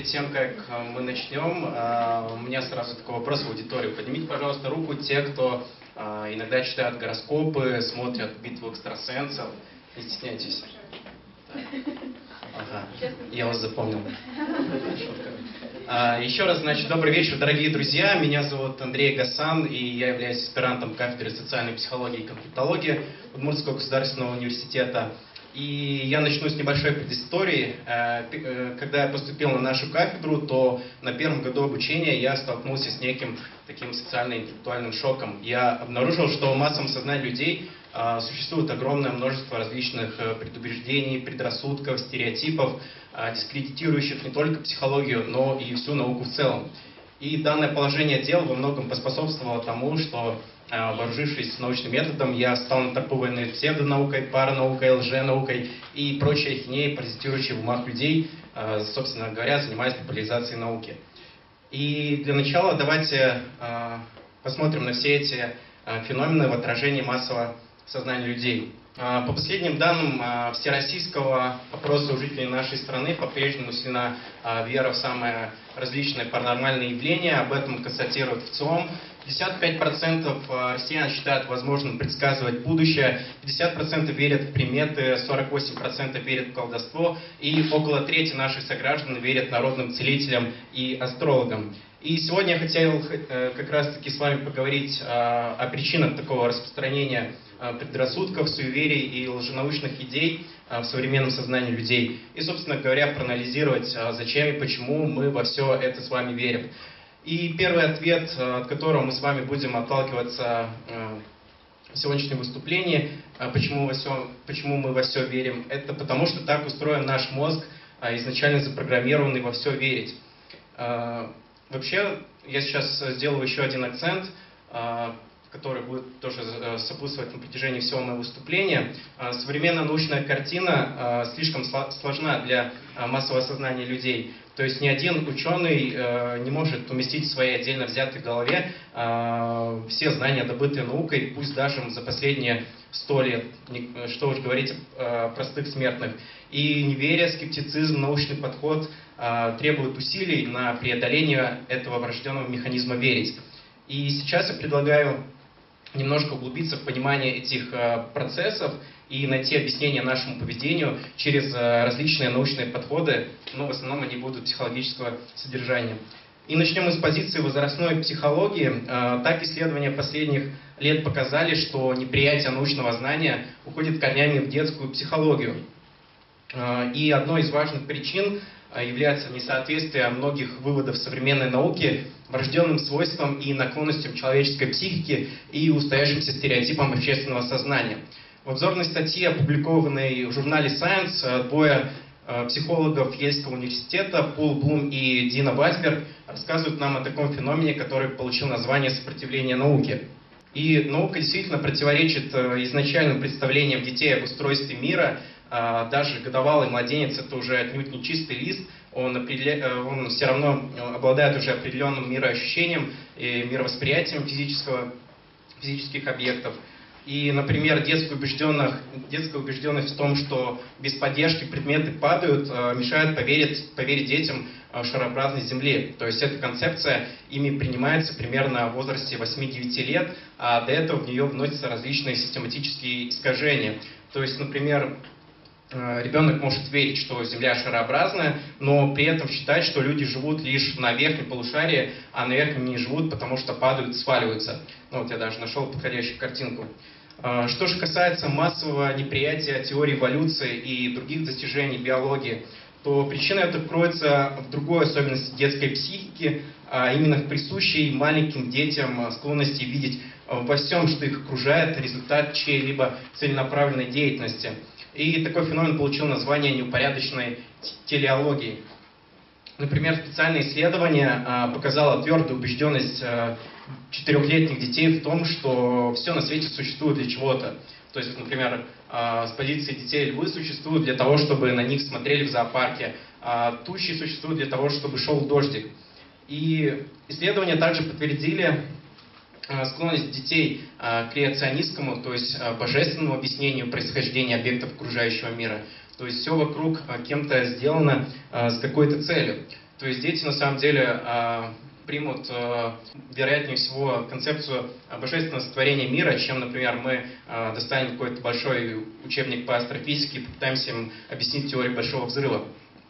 перед тем, как мы начнем, у меня сразу такой вопрос в аудиторию. Поднимите, пожалуйста, руку те, кто иногда читают гороскопы, смотрят «Битву экстрасенсов». Не стесняйтесь. Ага, я вас запомнил. Еще раз, значит, добрый вечер, дорогие друзья. Меня зовут Андрей Гасан, и я являюсь аспирантом кафедры социальной психологии и конфликтологии Удмуртского государственного университета. И я начну с небольшой предыстории. Когда я поступил на нашу кафедру, то на первом году обучения я столкнулся с неким таким социально-интеллектуальным шоком. Я обнаружил, что в массовом сознании людей существует огромное множество различных предубеждений, предрассудков, стереотипов, дискредитирующих не только психологию, но и всю науку в целом. И данное положение дел во многом поспособствовало тому, что, вооружившись научным методом, я стал натолкованной псевдонаукой, паранаукой, лженаукой и прочей ахинеей, паразитирующей в умах людей, собственно говоря, занимаясь популяризацией науки. И для начала давайте посмотрим на все эти феномены в отражении массового сознания людей. По последним данным всероссийского опроса у жителей нашей страны по-прежнему сильна вера в самые различные паранормальные явления. Об этом констатирует ВЦИОМ. 55% россиян считают возможным предсказывать будущее, 50% верят в приметы, 48% верят в колдовство, и около трети наших сограждан верят народным целителям и астрологам. И сегодня я хотел как раз-таки с вами поговорить о причинах такого распространения предрассудков, суеверий и лженаучных идей в современном сознании людей. И, собственно говоря, проанализировать, зачем и почему мы во все это с вами верим. И первый ответ, от которого мы с вами будем отталкиваться в сегодняшнем выступлении, почему мы во все верим, это потому, что так устроен наш мозг, изначально запрограммированный во все верить. Вообще, я сейчас сделаю еще один акцент, который будет тоже сопутствовать на протяжении всего моего выступления. Современная научная картина слишком сложна для массового сознания людей. То есть ни один ученый не может уместить в своей отдельно взятой голове все знания, добытые наукой, пусть даже за последние 100 лет, что уж говорить о простых смертных. И неверие, скептицизм, научный подход требуют усилий на преодоление этого врожденного механизма верить. И сейчас я предлагаю немножко углубиться в понимание этих процессов и найти объяснение нашему поведению через различные научные подходы, но в основном они будут психологического содержания. И начнем мы с позиции возрастной психологии. Так исследования последних лет показали, что неприятие научного знания уходит корнями в детскую психологию. И одной из важных причин является несоответствие многих выводов современной науки врожденным свойствам и наклонностям человеческой психики и устоявшимся стереотипам общественного сознания. В обзорной статье, опубликованной в журнале Science, двое психологов Ельского университета, Пол Блум и Дина Вальсберг, рассказывают нам о таком феномене, который получил название «сопротивление науке». И наука действительно противоречит изначальным представлениям детей об устройстве мира. Даже годовалый младенец — это уже отнюдь не чистый лист, он все равно обладает уже определенным мироощущением и мировосприятием физических объектов. И, например, детская убежденность в том, что без поддержки предметы падают, мешает поверить детям в шарообразной Земле. То есть эта концепция ими принимается примерно в возрасте 8-9 лет, а до этого в нее вносятся различные систематические искажения. То есть, например, ребенок может верить, что Земля шарообразная, но при этом считать, что люди живут лишь на верхнем полушарии, а на верхнем не живут, потому что падают, сваливаются. Ну, вот я даже нашел подходящую картинку. Что же касается массового неприятия теории эволюции и других достижений биологии, то причина эта кроется в другой особенности детской психики, а именно в присущей маленьким детям склонности видеть во всем, что их окружает, результат чьей-либо целенаправленной деятельности. И такой феномен получил название неупорядоченной телеологии. Например, специальное исследование показало твердую убежденность 4-летних детей в том, что все на свете существует для чего-то. То есть, например, с позиции детей львы существуют для того, чтобы на них смотрели в зоопарке, а тучи существуют для того, чтобы шел дождик. И исследования также подтвердили склонность детей к креационистскому, то есть божественному объяснению происхождения объектов окружающего мира. То есть все вокруг кем-то сделано с какой-то целью. То есть дети на самом деле примут, вероятнее всего, концепцию божественного сотворения мира, чем, например, мы достанем какой-то большой учебник по астрофизике и попытаемся им объяснить теорию Большого взрыва.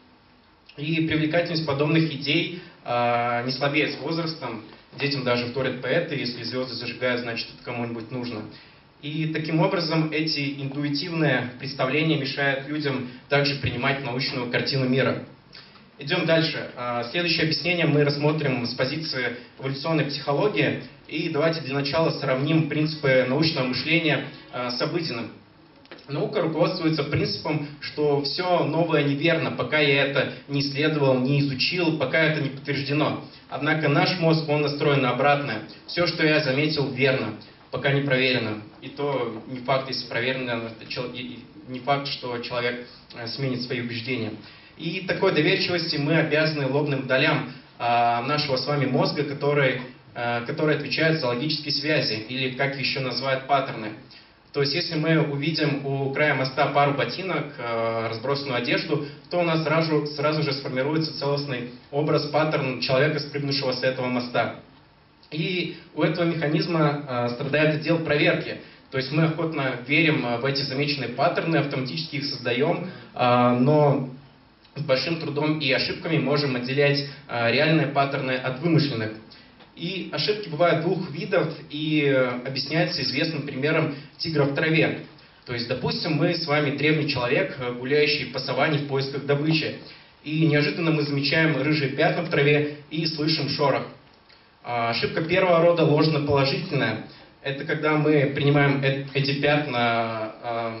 И привлекательность подобных идей не слабеет с возрастом. Детям даже вторят поэты: если звезды зажигают, значит, это кому-нибудь нужно. И таким образом эти интуитивные представления мешают людям также принимать научную картину мира. Идем дальше. Следующее объяснение мы рассмотрим с позиции эволюционной психологии. И давайте для начала сравним принципы научного мышления с обыденным. Наука руководствуется принципом, что все новое неверно, пока я это не исследовал, не изучил, пока это не подтверждено. Однако наш мозг, он настроен на обратное. Все, что я заметил, верно, пока не проверено. И то не факт, если проверено, не факт, что человек сменит свои убеждения. И такой доверчивости мы обязаны лобным долям нашего с вами мозга, которые отвечают за логические связи, или как еще называют, паттерны. То есть, если мы увидим у края моста пару ботинок, разбросанную одежду, то у нас сразу же сформируется целостный образ, паттерн человека, спрыгнувшего с этого моста. И у этого механизма страдает отдел проверки. То есть мы охотно верим в эти замеченные паттерны, автоматически их создаем, но с большим трудом и ошибками можем отделять реальные паттерны от вымышленных. И ошибки бывают двух видов и объясняются известным примером тигра в траве. То есть, допустим, мы с вами древний человек, гуляющий по саванне в поисках добычи. И неожиданно мы замечаем рыжие пятна в траве и слышим шорох. Ошибка первого рода ложноположительная. Это когда мы принимаем эти пятна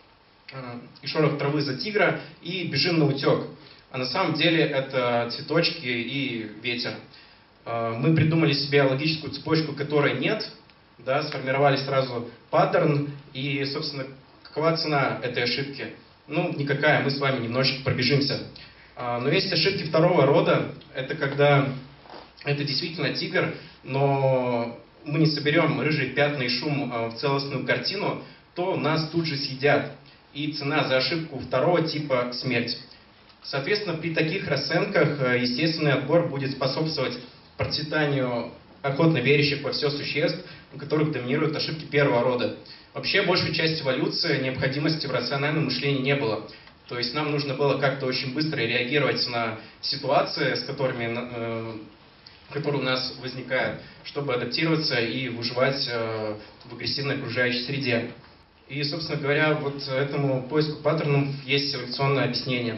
и шорох травы за тигра и бежим на утек. А на самом деле это цветочки и ветер. Мы придумали себе логическую цепочку, которой нет, да, сформировали сразу паттерн, и, собственно, какова цена этой ошибки? Ну, никакая, мы с вами немножечко пробежимся. Но есть ошибки второго рода, это когда это действительно тигр, но мы не соберем рыжие пятна и шум в целостную картину, то нас тут же съедят. И цена за ошибку второго типа – смерть. Соответственно, при таких расценках естественный отбор будет способствовать процветанию охотно верящих во все существ, у которых доминируют ошибки первого рода. Вообще, большую часть эволюции необходимости в рациональном мышлении не было. То есть нам нужно было как-то очень быстро реагировать на ситуации, которые у нас возникают, чтобы адаптироваться и выживать в агрессивной окружающей среде. И, собственно говоря, вот этому поиску паттернов есть эволюционное объяснение.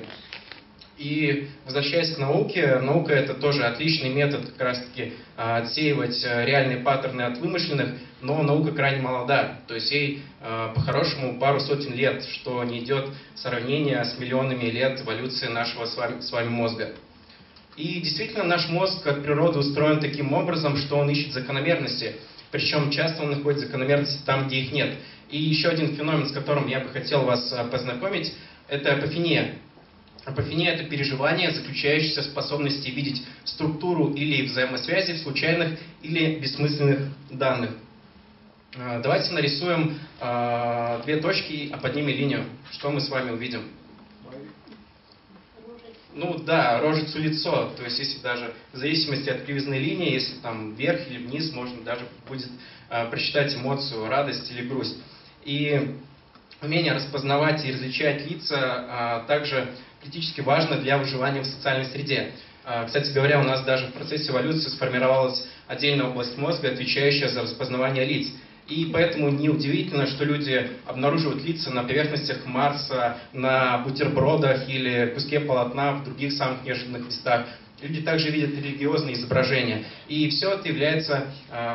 И возвращаясь к науке, наука — это тоже отличный метод как раз-таки отсеивать реальные паттерны от вымышленных, но наука крайне молода, то есть ей по-хорошему пару сотен лет, что не идет сравнение с миллионами лет эволюции нашего с вами мозга. И действительно наш мозг от природы устроен таким образом, что он ищет закономерности, причем часто он находит закономерности там, где их нет. И еще один феномен, с которым я бы хотел вас познакомить, это апофения. Апофения — это переживание, заключающееся в способности видеть структуру или взаимосвязи в случайных или бессмысленных данных. Давайте нарисуем две точки, а под ними линию. Что мы с вами увидим? Ну да, рожицу, лицо. То есть если даже в зависимости от кривизны линии, если там вверх или вниз, можно даже будет прочитать эмоцию радость или грусть. И умение распознавать и различать лица также критически важно для выживания в социальной среде. Кстати говоря, у нас даже в процессе эволюции сформировалась отдельная область мозга, отвечающая за распознавание лиц. И поэтому неудивительно, что люди обнаруживают лица на поверхностях Марса, на бутербродах или куске полотна в других самых неожиданных местах. Люди также видят религиозные изображения. И все это является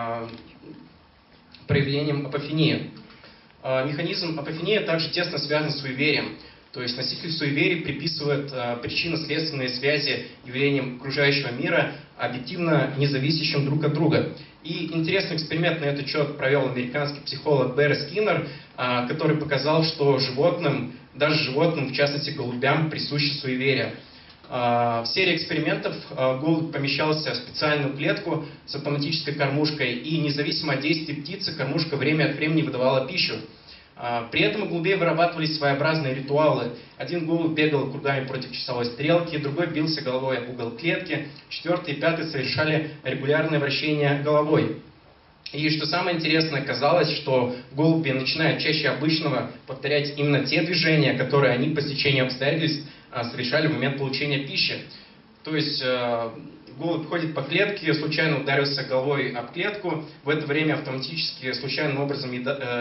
проявлением апофении. Механизм апофении также тесно связан с суеверием. То есть носитель суеверий приписывает причинно-следственные связи явлениям окружающего мира, объективно независящим друг от друга. И интересный эксперимент на этот счет провел американский психолог Бэрри Скиннер, который показал, что животным, даже животным, в частности голубям, присуще суеверие. В серии экспериментов голубь помещался в специальную клетку с автоматической кормушкой, и независимо от действий птицы, кормушка время от времени выдавала пищу. При этом у голубей вырабатывались своеобразные ритуалы. Один голубь бегал кругами против часовой стрелки, другой бился головой об угол клетки, четвертый и пятый совершали регулярное вращение головой. И что самое интересное, оказалось, что голуби начинают чаще обычного повторять именно те движения, которые они по стечению обстоятельств совершали в момент получения пищи. То есть голубь ходит по клетке, случайно ударился головой об клетку, в это время автоматически, случайным образом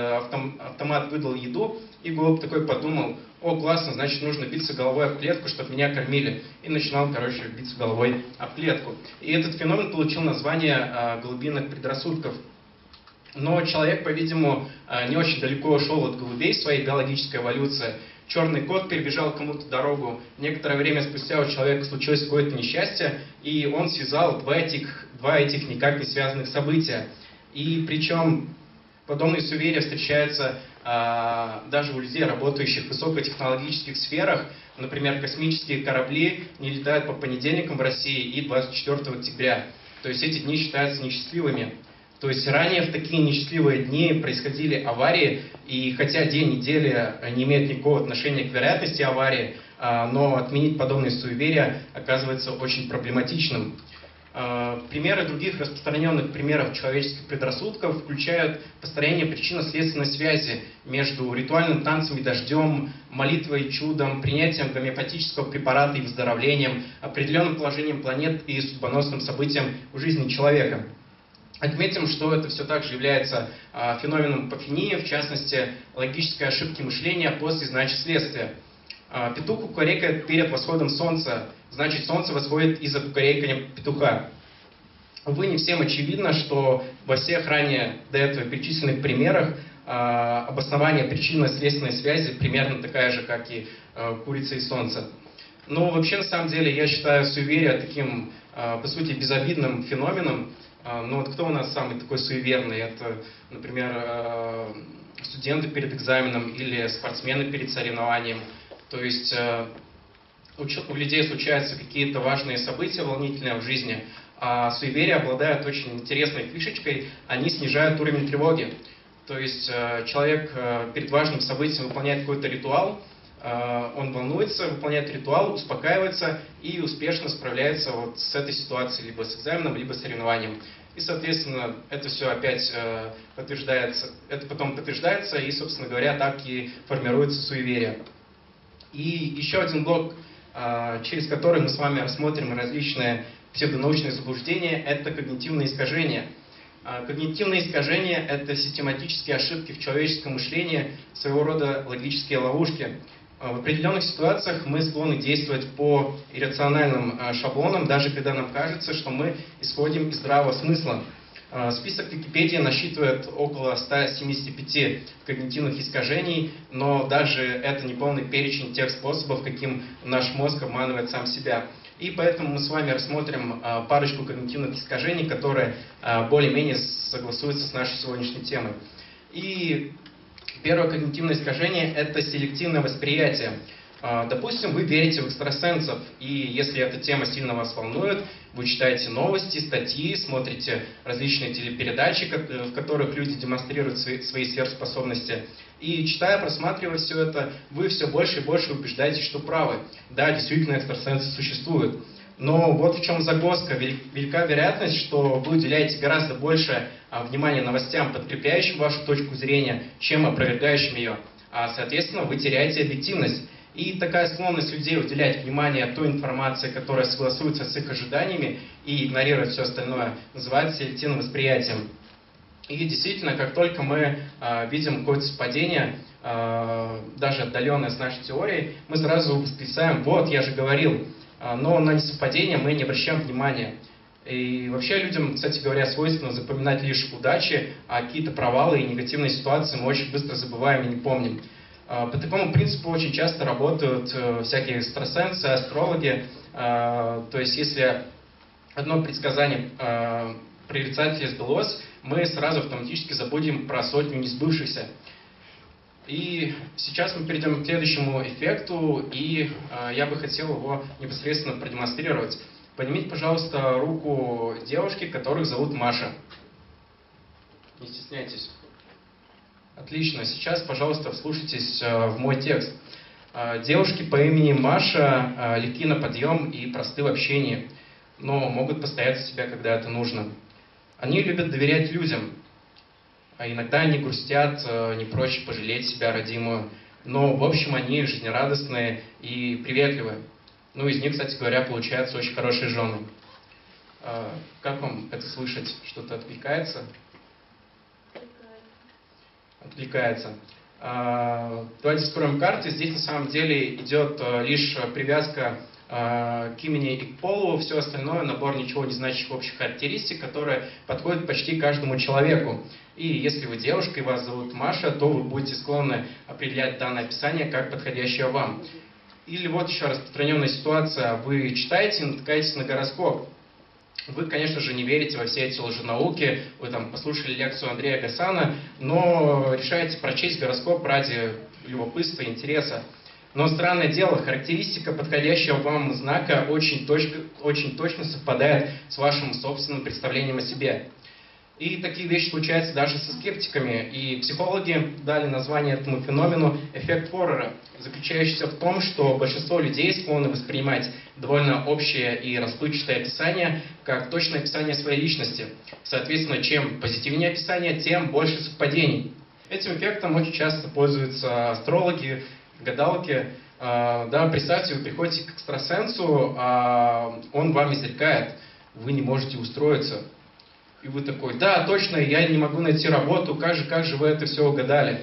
автомат выдал еду, и голубь такой подумал: о, классно, значит, нужно биться головой об клетку, чтобы меня кормили. И начинал, биться головой об клетку. И этот феномен получил название голубиных предрассудков. Но человек, по-видимому, не очень далеко ушел от голубей в своей биологической эволюции. Черный кот перебежал кому-то дорогу. Некоторое время спустя у человека случилось какое-то несчастье, и он связал два этих никак не связанных события. И причем подобные суеверия встречаются даже у людей, работающих в высокотехнологических сферах. Например, космические корабли не летают по понедельникам в России и 24 октября. То есть эти дни считаются несчастливыми. То есть ранее в такие несчастливые дни происходили аварии, и хотя день недели не имеет никакого отношения к вероятности аварии, но отменить подобные суеверия оказывается очень проблематичным. Примеры других распространенных примеров человеческих предрассудков включают построение причинно-следственной связи между ритуальным танцем и дождем, молитвой и чудом, принятием гомеопатического препарата и выздоровлением, определенным положением планет и судьбоносным событием в жизни человека. Отметим, что это все также является феноменом апофении, в частности, логической ошибки мышления после значит следствия. Петух кукарекает перед восходом солнца, значит солнце восходит из-за кукарекания петуха. Увы, не всем очевидно, что во всех ранее до этого перечисленных примерах обоснование причинно-следственной связи примерно такая же, как и курица и солнце. Но вообще, на самом деле, я считаю суеверие таким, по сути, безобидным феноменом. Но вот кто у нас самый такой суеверный? Это, например, студенты перед экзаменом или спортсмены перед соревнованием. То есть у людей случаются какие-то важные события волнительные в жизни, а суеверия обладают очень интересной фишечкой, они снижают уровень тревоги. То есть человек перед важным событием выполняет какой-то ритуал, он волнуется, выполняет ритуал, успокаивается и успешно справляется вот с этой ситуацией, либо с экзаменом, либо с соревнованием. И, соответственно, это все опять подтверждается, это потом подтверждается, и, собственно говоря, так и формируется суеверие. И еще один блок, через который мы с вами рассмотрим различные псевдонаучные заблуждения, это когнитивные искажения. Когнитивные искажения – это систематические ошибки в человеческом мышлении, своего рода логические ловушки. В определенных ситуациях мы склонны действовать по иррациональным шаблонам, даже когда нам кажется, что мы исходим из здравого смысла. Список Википедии насчитывает около 175 когнитивных искажений, но даже это не полный перечень тех способов, каким наш мозг обманывает сам себя. И поэтому мы с вами рассмотрим парочку когнитивных искажений, которые более-менее согласуются с нашей сегодняшней темой. И первое когнитивное искажение – это селективное восприятие. Допустим, вы верите в экстрасенсов, и если эта тема сильно вас волнует, вы читаете новости, статьи, смотрите различные телепередачи, в которых люди демонстрируют свои сверхспособности. И читая, просматривая все это, вы все больше и больше убеждаетесь, что правы. Да, действительно, экстрасенсы существуют. Но вот в чем загвоздка. Велика вероятность, что вы уделяете гораздо больше внимания новостям, подкрепляющим вашу точку зрения, чем опровергающим ее. А, соответственно, вы теряете объективность. И такая склонность людей уделять внимание той информации, которая согласуется с их ожиданиями, и игнорировать все остальное, называется селективным восприятием. И действительно, как только мы видим какое-то совпадение, даже отдаленное с нашей теорией, мы сразу восклицаем: вот, я же говорил. Но на несовпадение мы не обращаем внимания. И вообще людям, кстати говоря, свойственно запоминать лишь удачи, а какие-то провалы и негативные ситуации мы очень быстро забываем и не помним. По такому принципу очень часто работают всякие экстрасенсы, астрологи. То есть если одно предсказание прорицателя сбылось, мы сразу автоматически забудем про сотню несбывшихся. И сейчас мы перейдем к следующему эффекту, и я бы хотел его непосредственно продемонстрировать. Поднимите, пожалуйста, руку девушки, которых зовут Маша. Не стесняйтесь. Отлично. Сейчас, пожалуйста, вслушайтесь в мой текст. Девушки по имени Маша легки на подъем и просты в общении, но могут постоять за себя, когда это нужно. Они любят доверять людям, а иногда они грустят, не прочь пожалеть себя родимую, но в общем они жизнерадостные и приветливые. Ну, из них, кстати говоря, получаются очень хорошие жены. Как вам это слышать? Что-то откликается? Откликается. Давайте вскроем карты. Здесь на самом деле идет лишь привязка к имени и к полу. Все остальное — набор ничего не значащих общих характеристик, которые подходят почти каждому человеку. И если вы девушка и вас зовут Маша, то вы будете склонны определять данное описание как подходящее вам. Или вот еще распространенная ситуация. Вы читаете и натыкаетесь на гороскоп. Вы, конечно же, не верите во все эти лженауки, вы там послушали лекцию Андрея Гасана, но решаете прочесть гороскоп ради любопытства и интереса. Но странное дело, характеристика подходящего вам знака очень точно совпадает с вашим собственным представлением о себе. И такие вещи случаются даже со скептиками. И психологи дали название этому феномену «эффект Форера», заключающийся в том, что большинство людей склонны воспринимать довольно общее и расплывчатое описание как точное описание своей личности. Соответственно, чем позитивнее описание, тем больше совпадений. Этим эффектом очень часто пользуются астрологи, гадалки. Да, представьте, вы приходите к экстрасенсу, а он вам изрекает: вы не можете устроиться. И вы такой: да, точно, я не могу найти работу, как же вы это все угадали?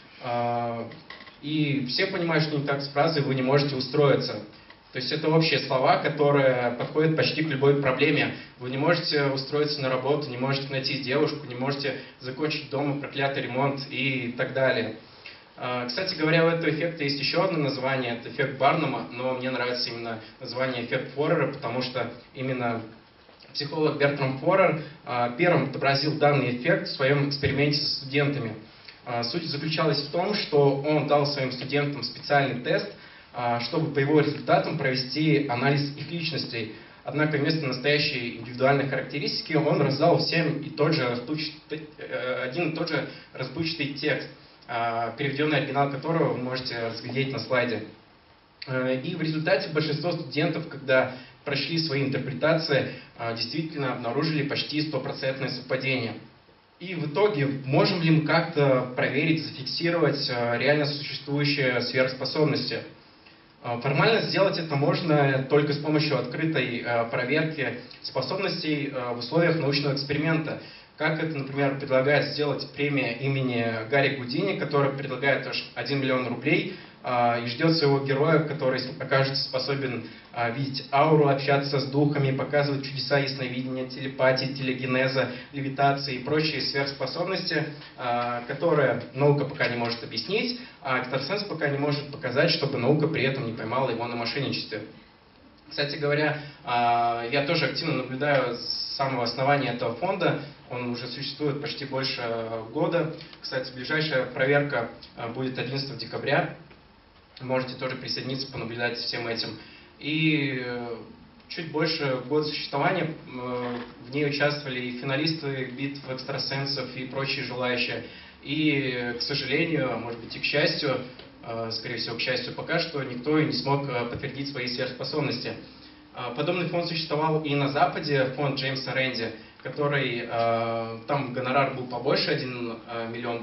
И все понимают, что не так с фразой «вы не можете устроиться». То есть это общие слова, которые подходят почти к любой проблеме. Вы не можете устроиться на работу, не можете найти девушку, не можете закончить дома проклятый ремонт и так далее. Кстати говоря, у этого эффекта есть еще одно название, это эффект Барнума, но мне нравится именно название эффект Форера, потому что именно психолог Бертрам Форер первым отобразил данный эффект в своем эксперименте со студентами. Суть заключалась в том, что он дал своим студентам специальный тест, чтобы по его результатам провести анализ их личностей. Однако вместо настоящей индивидуальной характеристики он раздал всем один и тот же расплывчатый текст, переведенный оригинал которого вы можете разглядеть на слайде. И в результате большинство студентов, когда прочли свои интерпретации, действительно обнаружили почти стопроцентное совпадение. И в итоге, можем ли мы как-то проверить, зафиксировать реально существующие сверхспособности? Формально сделать это можно только с помощью открытой проверки способностей в условиях научного эксперимента. Как это, например, предлагает сделать премия имени Гарри Гудини, которая предлагает аж 1 миллион рублей и ждет своего героя, который окажется способен видеть ауру, общаться с духами, показывать чудеса ясновидения, телепатии, телегенеза, левитации и прочие сверхспособности, которые наука пока не может объяснить, а экстрасенс пока не может показать, чтобы наука при этом не поймала его на мошенничестве. Кстати говоря, я тоже активно наблюдаю с самого основания этого фонда. Он уже существует почти больше года. Кстати, ближайшая проверка будет 11 декабря. Можете тоже присоединиться, понаблюдать за всем этим. И чуть больше года существования в ней участвовали и финалисты битв экстрасенсов и прочие желающие. И, к сожалению, а может быть и к счастью, скорее всего, к счастью, пока что никто и не смог подтвердить свои сверхспособности. Подобный фонд существовал и на Западе, фонд Джеймса Рэнди, который, там гонорар был побольше, $1 миллион.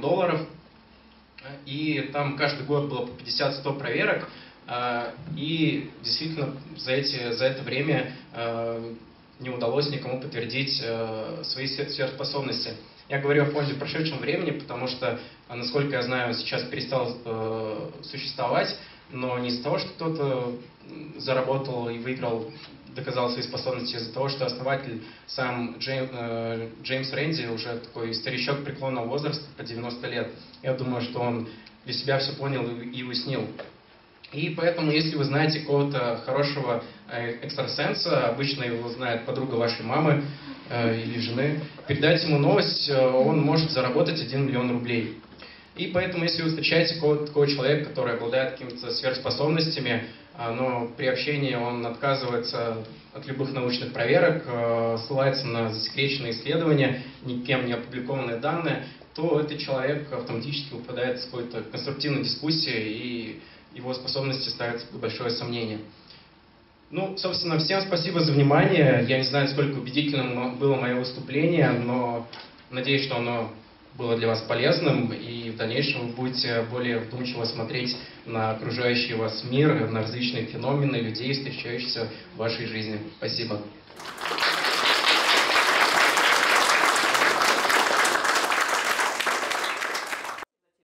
И там каждый год было по 50-100 проверок. И действительно за это время не удалось никому подтвердить свои сверхспособности. Я говорю о фонде в прошедшем времени, потому что, насколько я знаю, сейчас перестал существовать, но не из-за того, что кто-то заработал и выиграл, доказал свои способности, из-за того, что основатель сам Джеймс Рэнди, уже такой старичок преклонного возраста, по 90 лет. Я думаю, что он для себя все понял и уяснил. И поэтому, если вы знаете какого-то хорошего экстрасенса, обычно его знает подруга вашей мамы или жены, передайте ему новость, он может заработать 1 миллион рублей. И поэтому, если вы встречаете какого-то такого человека, который обладает какими-то сверхспособностями, но при общении он отказывается от любых научных проверок, ссылается на засекреченные исследования, никем не опубликованные данные, то этот человек автоматически попадает в какую-то конструктивную дискуссию, и его способности ставятся под большое сомнение. Ну, собственно, всем спасибо за внимание. Я не знаю, сколько убедительным было мое выступление, но надеюсь, что оно было для вас полезным, и в дальнейшем вы будете более вдумчиво смотреть на окружающий вас мир, на различные феномены людей, встречающихся в вашей жизни. Спасибо.